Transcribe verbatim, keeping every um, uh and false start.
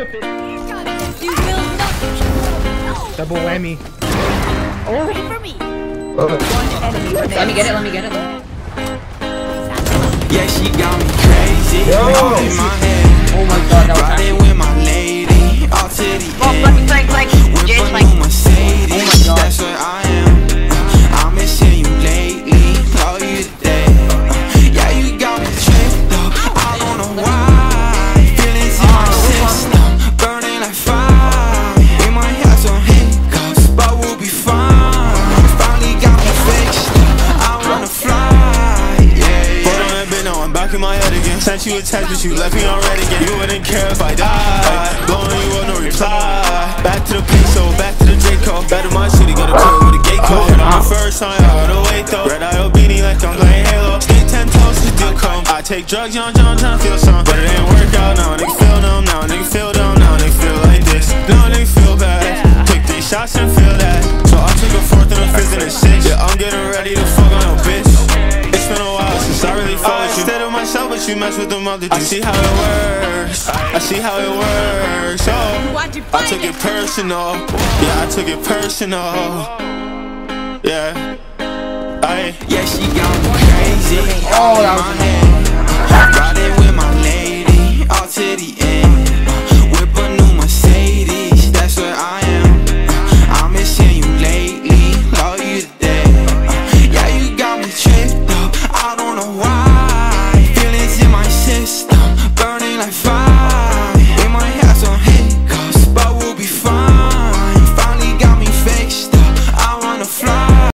You will not. Double whammy. Oh. For me. One enemy remaining. Let me get it, let me get it. Yeah, she got me crazy. Yo. All in my head. Oh my god, that was Riding actually... with my lady. All to the Oh, end. flank, flank, flank. Whip Jay's a flank. new Mercedes. Oh my god. That's what I am. I'm missing you lately. Call you today. Yeah, you got me tripped up. I don't know why. Feelings in my system, burning like fire. We might have some hiccups, but we'll be fine. Finally got me fixed up. I wanna fly. Yeah, yeah. Put on that bit, now I'm back in my head again. Sent you a text, but you left me on red again. You wouldn't care if I died. Blowing you up, no reply. Back to the peso, back to the Draco. Back to my city, got a kill with a gate code. And on the first time, I gotta wait though. Red eye beanie like I'm playing Halo. Stay ten toes to deal come. I take drugs, young John, tryna feel some. But it ain't work out now. Nigga feel numb now. Nigga feel dumb now. Nigga feel like this. Now nigga feel bad. Take three shots and feel that. So I took a fourth and a fifth and a sixth. Yeah, I'm getting ready to fuck on a bitch. It's been a while since I really fought with you. Instead of myself, but you mess with them other dudes. I see how it works. I see how it works. Oh, I took it personal. Yeah, I took it personal. Yeah. I. Yeah, she got me crazy. Oh, that was...